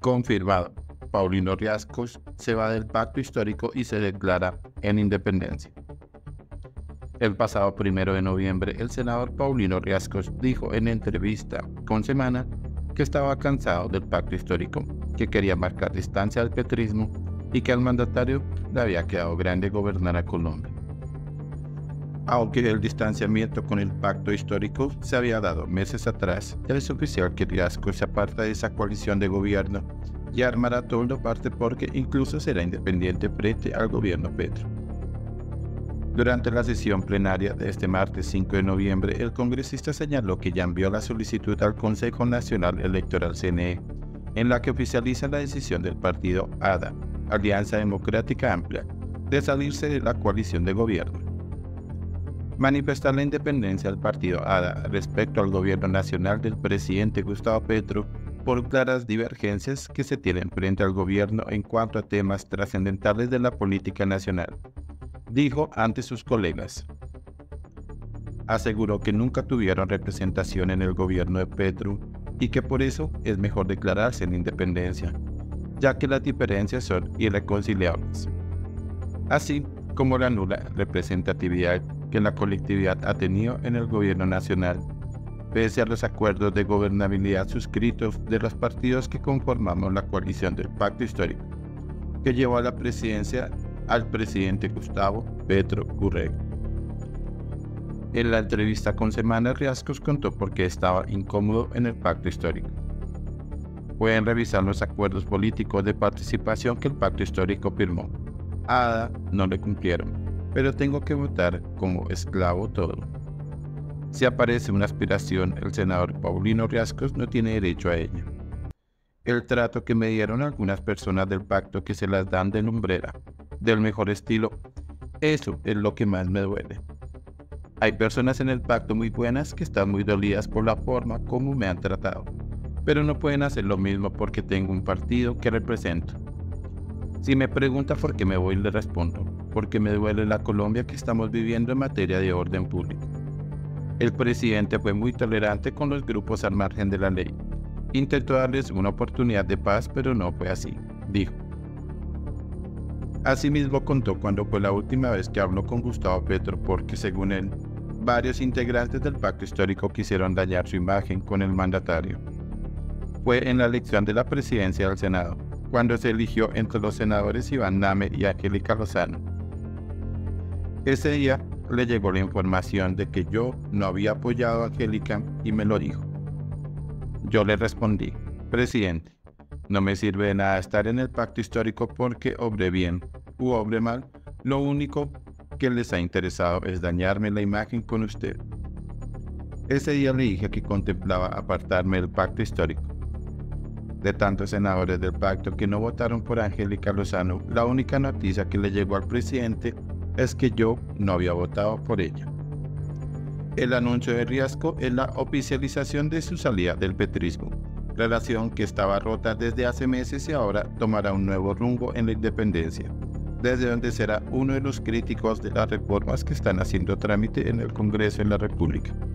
Confirmado. Paulino Riascos se va del pacto histórico y se declara en independencia. El pasado 1 de noviembre, el senador Paulino Riascos dijo en entrevista con Semana que estaba cansado del pacto histórico, que quería marcar distancia al petrismo y que al mandatario le había quedado grande gobernar a Colombia. Aunque el distanciamiento con el pacto histórico se había dado meses atrás, ya es oficial que Riascos se aparta de esa coalición de gobierno y armará todo parte porque incluso será independiente frente al gobierno Petro. Durante la sesión plenaria de este martes 5 de noviembre, el congresista señaló que ya envió la solicitud al Consejo Nacional Electoral CNE, en la que oficializa la decisión del partido ADA, Alianza Democrática Amplia, de salirse de la coalición de gobierno. Manifestar la independencia del partido ADA respecto al gobierno nacional del presidente Gustavo Petro por claras divergencias que se tienen frente al gobierno en cuanto a temas trascendentales de la política nacional, dijo ante sus colegas. Aseguró que nunca tuvieron representación en el gobierno de Petro y que por eso es mejor declararse en independencia, ya que las diferencias son irreconciliables, así como la nula representatividad que la colectividad ha tenido en el gobierno nacional, pese a los acuerdos de gobernabilidad suscritos de los partidos que conformamos la coalición del pacto histórico, que llevó a la presidencia al presidente Gustavo Petro Urrego. En la entrevista con Semana, Riascos contó por qué estaba incómodo en el pacto histórico. Pueden revisar los acuerdos políticos de participación que el pacto histórico firmó. A ADA no le cumplieron, pero tengo que votar como esclavo todo. Si aparece una aspiración, el senador Paulino Riascos no tiene derecho a ella. El trato que me dieron algunas personas del pacto que se las dan de lumbrera, del mejor estilo, eso es lo que más me duele. Hay personas en el pacto muy buenas que están muy dolidas por la forma como me han tratado, pero no pueden hacer lo mismo porque tengo un partido que represento. Si me pregunta por qué me voy, le respondo, porque me duele la Colombia que estamos viviendo en materia de orden público. El presidente fue muy tolerante con los grupos al margen de la ley. Intentó darles una oportunidad de paz, pero no fue así, dijo. Asimismo contó cuando fue la última vez que habló con Gustavo Petro porque, según él, varios integrantes del pacto histórico quisieron dañar su imagen con el mandatario. Fue en la elección de la presidencia del Senado, cuando se eligió entre los senadores Iván Name y Angélica Lozano. Ese día le llegó la información de que yo no había apoyado a Angélica y me lo dijo. Yo le respondí, presidente, no me sirve de nada estar en el pacto histórico porque obré bien u obré mal, lo único que les ha interesado es dañarme la imagen con usted. Ese día le dije que contemplaba apartarme del pacto histórico. De tantos senadores del pacto que no votaron por Angélica Lozano, la única noticia que le llegó al presidente es que yo no había votado por ella. El anuncio de Riascos es la oficialización de su salida del petrismo, relación que estaba rota desde hace meses y ahora tomará un nuevo rumbo en la independencia, desde donde será uno de los críticos de las reformas que están haciendo trámite en el Congreso de la República.